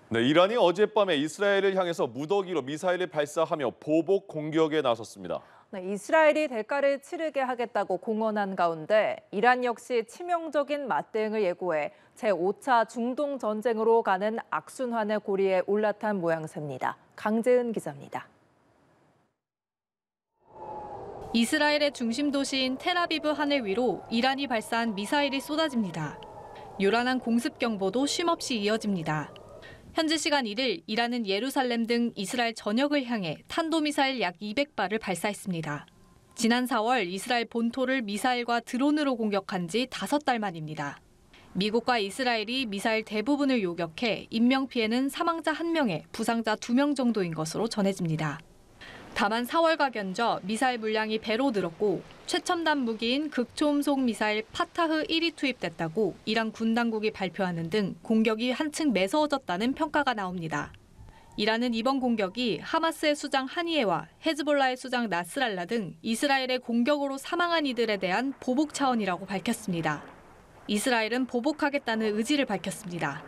네, 이란이 어젯밤에 이스라엘을 향해서 무더기로 미사일을 발사하며 보복 공격에 나섰습니다. 네, 이스라엘이 대가를 치르게 하겠다고 공언한 가운데 이란 역시 치명적인 맞대응을 예고해 제5차 중동 전쟁으로 가는 악순환의 고리에 올라탄 모양새입니다. 강재은 기자입니다. 이스라엘의 중심 도시인 텔아비브 하늘 위로 이란이 발사한 미사일이 쏟아집니다. 요란한 공습 경보도 쉼없이 이어집니다. 현지 시간 1일 이란은 예루살렘 등 이스라엘 전역을 향해 탄도미사일 약 200발을 발사했습니다. 지난 4월 이스라엘 본토를 미사일과 드론으로 공격한 지 5달 만입니다. 미국과 이스라엘이 미사일 대부분을 요격해 인명피해는 사망자 1명에 부상자 2명 정도인 것으로 전해집니다. 다만 4월과 견저 미사일 물량이 배로 늘었고 최첨단 무기인 극초음속 미사일 파타흐 1이 투입됐다고 이란 군 당국이 발표하는 등 공격이 한층 매서워졌다는 평가가 나옵니다. 이란은 이번 공격이 하마스의 수장 하니예와 헤즈볼라의 수장 나스랄라 등 이스라엘의 공격으로 사망한 이들에 대한 보복 차원이라고 밝혔습니다. 이스라엘은 보복하겠다는 의지를 밝혔습니다.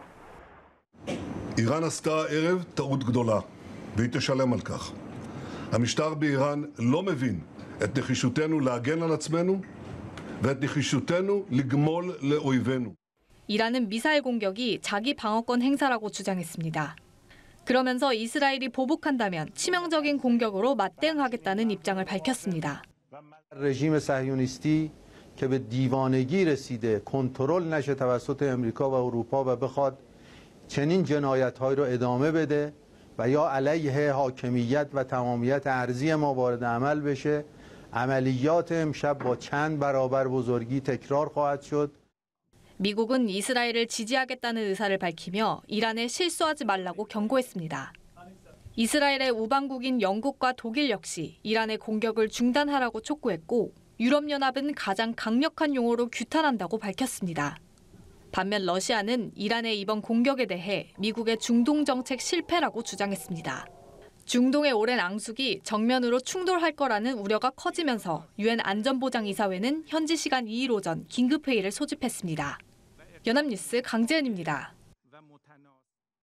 איראן עשתה הערב טעות גדולה והיא תשלם על כך. המשטר באיראן לא מבין את נחישותנו להגן על עצמנו ואת נחישותנו לגמול לאויבינו. 이란은 미사일 공격이 자기 방어권 행사라고 주장했습니다. 그러면서 이스라엘이 보복한다면 치명적인 공격으로 맞대응하겠다는 입장을 밝혔습니다. رژیم صهیونیستی که به دیوانگی رسیده کنترل نشه توسط آمریکا و اروپا و بخواد چنین جنایت‌هایی رو ادامه بده و یا علیه حاکمیت و تمامیت ارضی ما وارد عمل بشه عملیات امشب با چند برابر بزرگی تکرار خواهد شد. 미국은 이스라엘을 지지하겠다는 의사를 밝히며 이란에 실수하지 말라고 경고했습니다. 이스라엘의 우방국인 영국과 독일 역시 이란의 공격을 중단하라고 촉구했고 유럽연합은 가장 강력한 용어로 규탄한다고 밝혔습니다. 반면 러시아는 이란의 이번 공격에 대해 미국의 중동 정책 실패라고 주장했습니다. 중동의 오랜 앙숙이 정면으로 충돌할 거라는 우려가 커지면서 유엔 안전보장이사회는 현지 시간 2일 오전 긴급회의를 소집했습니다. 연합뉴스 강재은입니다.